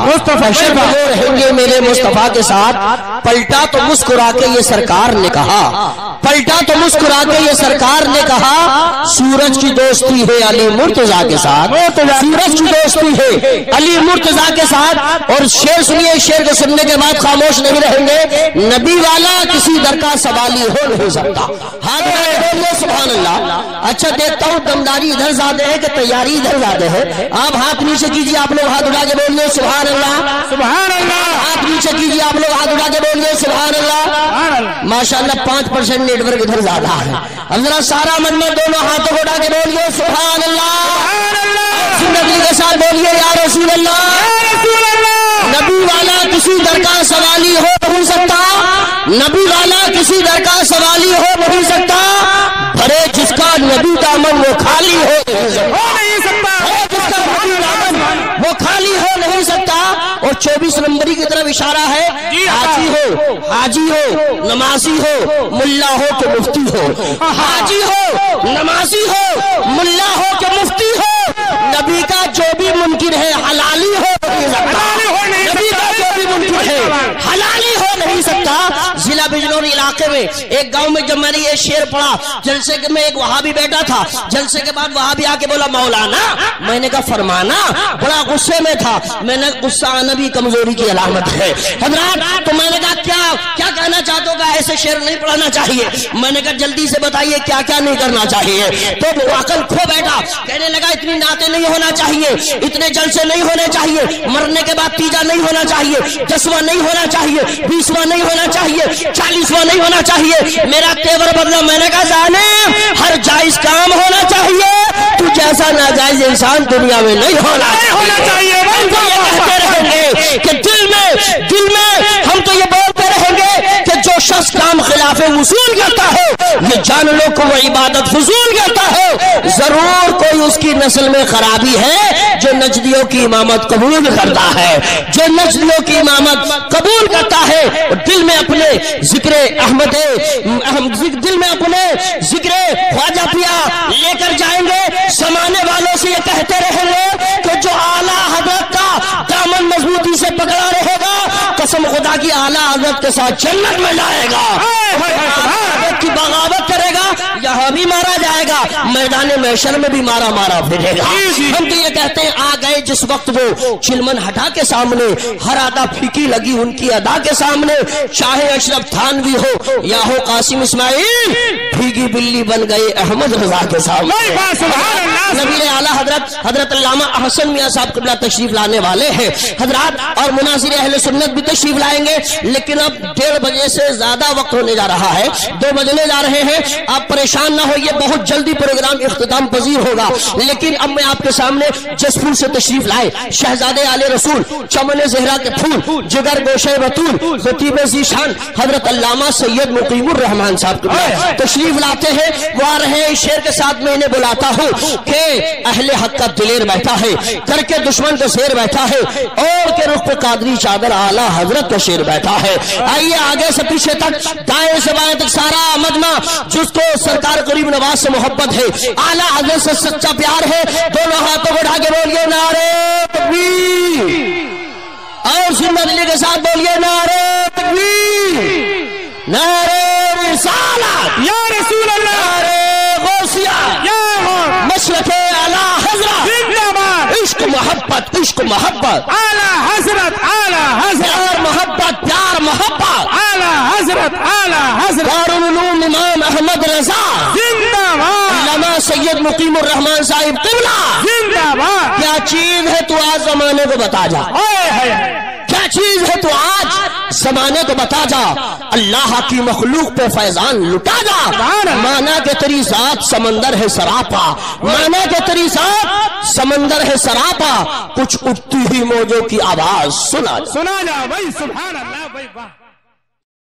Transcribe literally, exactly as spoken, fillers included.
حشر میں وہ رہیں گے میرے مصطفیٰ کے ساتھ. پلٹا تو مسکرا کے یہ سرکار نے کہا, پلٹا تو مسکرا کے یہ سرکار نے کہا, سورج کی دوستی ہے علی مرتضیٰ کے ساتھ, سورج کی دوستی ہے علی مرتضیٰ کے ساتھ. اور شعر سنیے, شعر کو سننے کے بعد خاموش نہیں رہیں گے. نبی والا کسی در کا سوالی ہو نہیں سکتا. ہاتھ بولیے سبحان اللہ. اچھا دیکھتا ہوں دمداری ادھر زیادہ ہے کہ تیاری ادھر زیادہ ہے. آپ ہاتھ نیچے کیجیے, آپ لوگ ہاتھ اٹھا کے بولیے سبحان اللہ, سبحان اللہ. ہاتھ نیچے کیجیے, آپ لوگ ہاتھ اٹھا کے بولیے سبحان اللہ. ماشاءاللہ پانچ پرسنٹ نیٹ ورک ادھر زیادہ ہے. اب ذرا سارا من میں دونوں ہاتھوں کو اٹھا کے بولیے سبحان اللہ, زندگی کے ساتھ بولیے یا رسول اللہ. نبی والا کسی در کا سوالی ہو نہیں سکتا, نبی والا کسی در کا سوالی ہو نہیں سکتا. بھرے جس کا نبی دامن وہ خالی ہو نہیں سکتا, جس کا نبی دامن وہ خالی ہو نہیں سکتا. اور چوبیس نمبری کی طرف اشارہ ہے. حاجی ہو, حاجی ہو, نمازی ہو, ملا ہو کہ مفتی ہو, حاجی ہو, نمازی ہو, ملا ہو کہ مفتی ہو, نبی کا جو بھی ممکن ہے حلالی ہو نہیں سکتا, نبی کا جو بھی ممکن ہے حلالی ہو نہیں سکتا. ضلع بجنور علاقے میں ایک گاؤں میں جب میں نے یہ شعر پڑھا, جلسے میں ایک وہابی بیٹھا تھا, جلسے کے بعد وہابی آ کے بولا مولانا, میں نے کہا فرمانا. بڑا غصے میں تھا, میں نے غصہ نبی کمزوری کی علامت ہے حضرات. تو میں نے کہا کیا کیا کہنا چاہتے ہو, کہ ایسے شعر نہیں پڑھنا چاہیے. میں نے کہا جلدی سے بتائیے کیا کیا نہیں کرنا چاہیے. تو عقل کھو بیٹھا, کہنے لگا اتنی نعتیں نہیں ہونا چاہیے, اتنے جلسے نہیں ہونے چاہیے, مرنے کے بعد تیجا نہیں ہونا چاہیے, دسواں نہیں ہونا چاہیے, بیسواں نہیں ہونا چاہیے, چالیسواں نہیں ہونا چاہیے. میرا تیور بدلا. میں نے کہا ظالم, ہر جائز کام ہونا چاہیے, تو جیسا ناجائز انسان دنیا میں نہیں ہونا چاہیے. تو یہ کہتے رہیں گے کہ دل میں دل میں ہم تو یہ بولتے رہیں گے کہ جو شخص کام خلاف وصول کرتا ہے, یہ جان لو کو وہ عبادت فضول کرتا ہے. ضرور کوئی اس کی نسل میں خرابی ہے جو نجدیوں کی امامت قبول کرتا ہے, جو نجدیوں کی امامت قبول کرتا ہے. دل میں اپنے ذکر احمد, دل میں اپنے ذکر خواجہ پیا لے کر جائیں گے. زمانے والوں سے یہ کہتے رہیں گے کہ جو اعلیٰ حضرت کا دامن مضبوطی سے پکڑا رہے گا, قسم خدا کی اعلیٰ حضرت کے ساتھ جنت میں جائے گا. کی بغاوت کرے گا یہاں بھی مارا جائے گا, میدان محشر میں بھی مارا مارا پھرے گا. ہم تو یہ کہتے ہیں آ گئے جس وقت وہ چلمن ہٹا کے سامنے, ہر ادا پھیکی لگی ان کی ادا کے سامنے. چاہے اشرف تھانوی ہو یا ہو قاسم اسماعیل, بھیگی بلی بن گئے احمد رضا کے سامنے. نبی اعلیٰ حضرت حضرت علامہ احسن میاں صاحب قبلہ تشریف لانے والے ہیں حضرات, اور مناظر اہل سنت بھی تشریف لائیں گے. لیکن اب ڈیڑھ بجے سے زیادہ وقت ہونے جا رہا ہے, دو بجنے جا رہے ہیں. آپ پریشان نہ ہوئیے, بہت جلدی پروگرام اختتام پذیر ہوگا. لیکن اب میں آپ کے سامنے جس پھول سے تشریف لائے, شہزادے آل رسول, چمن زہرا کے پھول, جگر گوشے بطول, خطیب ذیشان حضرت علامہ سید مقیم الرحمان صاحب کو تشریف لاتے ہیں. وہ آ رہے ہیں. شعر کے ساتھ میں انہیں بلاتا ہوں کہ اہل حق کا دلیر بیٹھا ہے, کر کے دشمن کا شیر بیٹھا ہے, اور کے رخ پہ قادری چادر اعلیٰ حضرت کا شیر بیٹھا ہے. آئیے آگے سے پیچھے تک, دائیں سے بائیں تک سارا مجمع جس کو سرکار قریب نواز سے محبت ہے, اعلیٰ حضرت سے سچا پیار ہے, دونوں ہاتھوں کو اٹھا کے بولیے نعرے تکبیر, اور زندہ دلی کے ساتھ بولیے نعرے تکبیر, نعرے رسالت یا رسول اللہ, نعرے غوثیہ یا مشرق اعلیٰ حضرت زندہ باد, عشق محبت عشق محبت اعلیٰ حضرت اعلیٰ حضرت, پیار محبت پیار محبت اعلیٰ حضرت اعلیٰ حضرت, دارالعلوم امام احمد رضا زندہ باد, علامہ سید مقیم الرحمان صاحب قبلہ زندہ باد. کیا چیز ہے تو آج زمانے کو بتا جا, کیا چیز ہے تو آج زمانے کو بتا جا, اللہ کی مخلوق پہ فیضان لٹا جا. مانا کہ تیری ذات سمندر ہے سراپا, مانا کہ تیری ذات سمندر ہے سراپا, کچھ اٹھتی ہی موجوں کی آواز سنا سنا جا. بھائی سبحان اللہ, بھائی واہ.